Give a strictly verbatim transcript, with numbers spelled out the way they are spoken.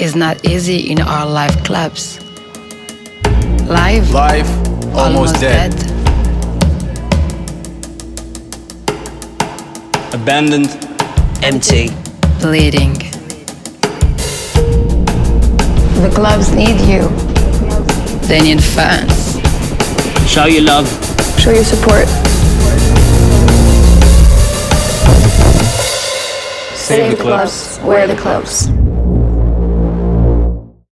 is not easy in our live clubs. Live, Live, almost, almost dead. dead. Abandoned, Empty. Bleeding. The clubs need you. They need fans. show your love. Show your support. Save the clubs. Wear the clubs.